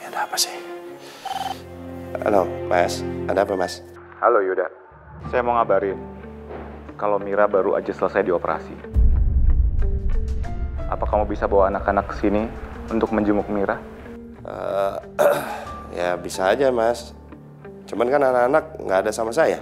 ada apa sih? Halo, Mas. Ada apa, Mas? Halo Yuda, saya mau ngabarin kalau Mira baru aja selesai dioperasi. Apa kamu bisa bawa anak-anak ke sini untuk menjenguk Mira? Ya bisa aja, Mas. Cuman kan anak-anak nggak ada sama saya.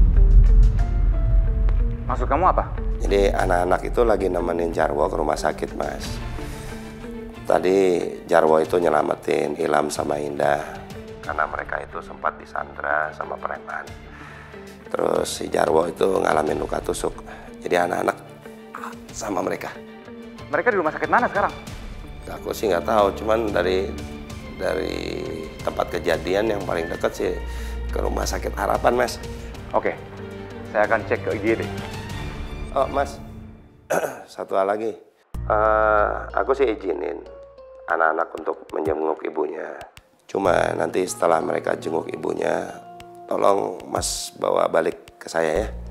Maksud kamu apa? Jadi anak-anak itu lagi nemenin Jarwo ke rumah sakit, Mas. Tadi Jarwo itu nyelamatin Ilham sama Indah karena mereka itu sempat disandra sama preman. Terus si Jarwo itu ngalamin luka tusuk. Jadi anak-anak sama mereka. Mereka di rumah sakit mana sekarang? Aku sih nggak tahu, cuman dari tempat kejadian yang paling dekat sih ke rumah sakit Harapan, Mas. Oke, saya akan cek ke IGD. Oh, Mas, satu hal lagi. Aku sih izinin anak-anak untuk menjenguk ibunya. Cuma nanti setelah mereka jenguk ibunya, tolong Mas bawa balik ke saya ya.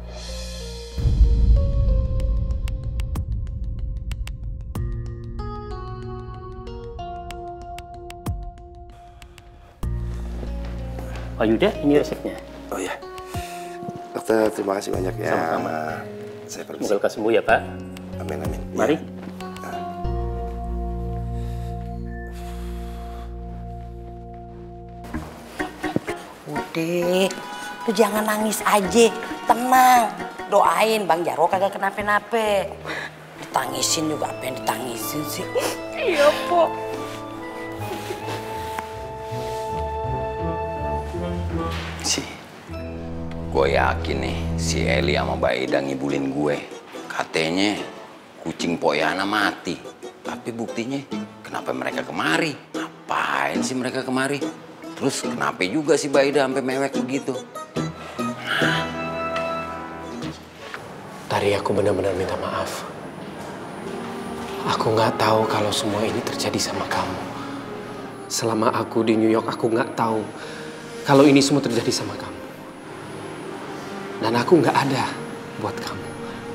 Pak Yuda, ini resepnya. Oh ya, dokter terima kasih banyak ya. Sama-sama. Saya permisi. Semoga lekas sembuh ya Pak. Amin, amin. Mari. Ya. Udah, lu jangan nangis aja, tenang. Doain Bang Jarwo kagak kenapa-napa. Ditangisin juga apa yang ditangisin sih. Iya, Pok. Gue yakin nih si Eli sama Mbak Ida ngibulin gue. Katanya kucing Poyana mati. Tapi buktinya kenapa mereka kemari? Ngapain sih mereka kemari? Terus kenapa juga si Mbak Ida sampai mewek begitu? Tari, aku benar-benar minta maaf. Aku nggak tahu kalau semua ini terjadi sama kamu. Selama aku di New York, aku nggak tahu kalau ini semua terjadi sama kamu. Dan aku nggak ada buat kamu.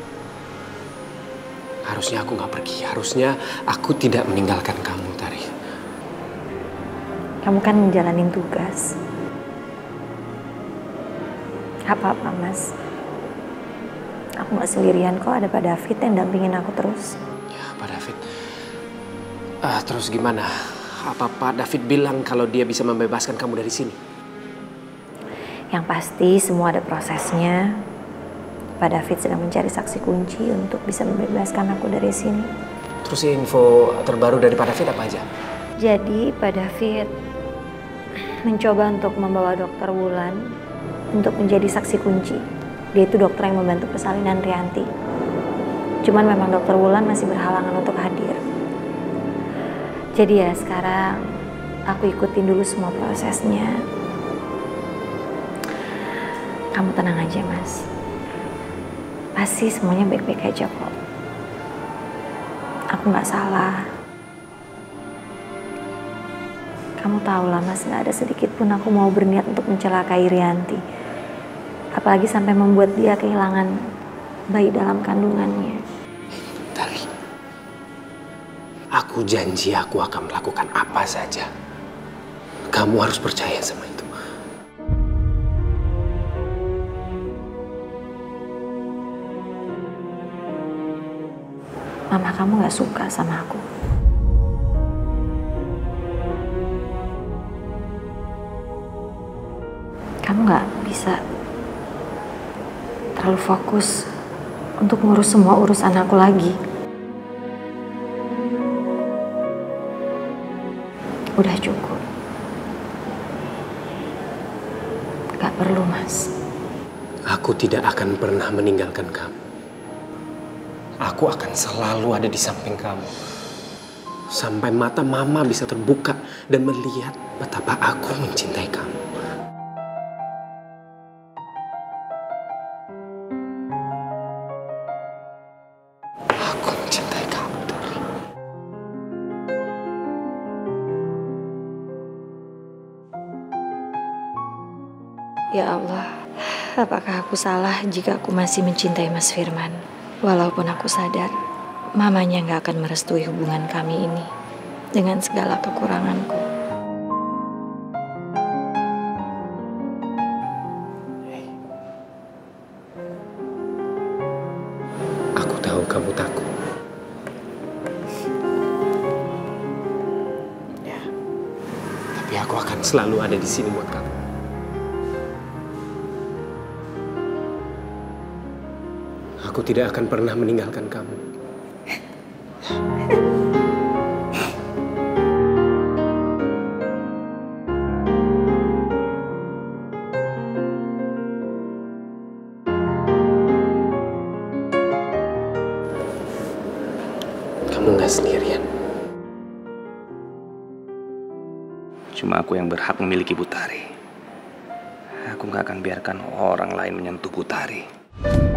Harusnya aku nggak pergi. Harusnya aku tidak meninggalkan kamu, Tari. Kamu kan menjalanin tugas. Apa-apa, Mas. Aku nggak sendirian kok, ada Pak David yang dampingin aku terus. Ya, Pak David. Terus gimana? Apa Pak David bilang kalau dia bisa membebaskan kamu dari sini? Yang pasti semua ada prosesnya. Pak David sedang mencari saksi kunci untuk bisa membebaskan aku dari sini. Terus info terbaru dari Pak David apa aja? Jadi Pak David mencoba untuk membawa Dokter Wulan untuk menjadi saksi kunci. Dia itu dokter yang membantu persalinan Rianti. Cuman memang Dokter Wulan masih berhalangan untuk hadir. Jadi ya sekarang aku ikutin dulu semua prosesnya. Kamu tenang aja, Mas. Pasti semuanya baik-baik aja kok. Aku nggak salah. Kamu tahu lah, Mas, nggak ada sedikit pun aku mau berniat untuk mencelakai Rianti. Apalagi sampai membuat dia kehilangan bayi dalam kandungannya. Tari, aku janji aku akan melakukan apa saja. Kamu harus percaya sama itu. Mama kamu gak suka sama aku. Kamu gak bisa terlalu fokus untuk ngurus semua urusan aku lagi. Udah cukup. Gak perlu, Mas. Aku tidak akan pernah meninggalkan kamu. Aku akan selalu ada di samping kamu. Sampai mata mama bisa terbuka dan melihat betapa aku mencintai kamu. Aku mencintai kamu, Tari. Ya Allah, apakah aku salah jika aku masih mencintai Mas Firman? Walaupun aku sadar, mamanya gak akan merestui hubungan kami ini dengan segala kekuranganku. jemput aku. Ya. Tapi aku akan selalu ada di sini buat kamu. Aku tidak akan pernah meninggalkan kamu. Kamu nggak sendirian. Cuma aku yang berhak memiliki Putari. Aku nggak akan biarkan orang lain menyentuh Putari.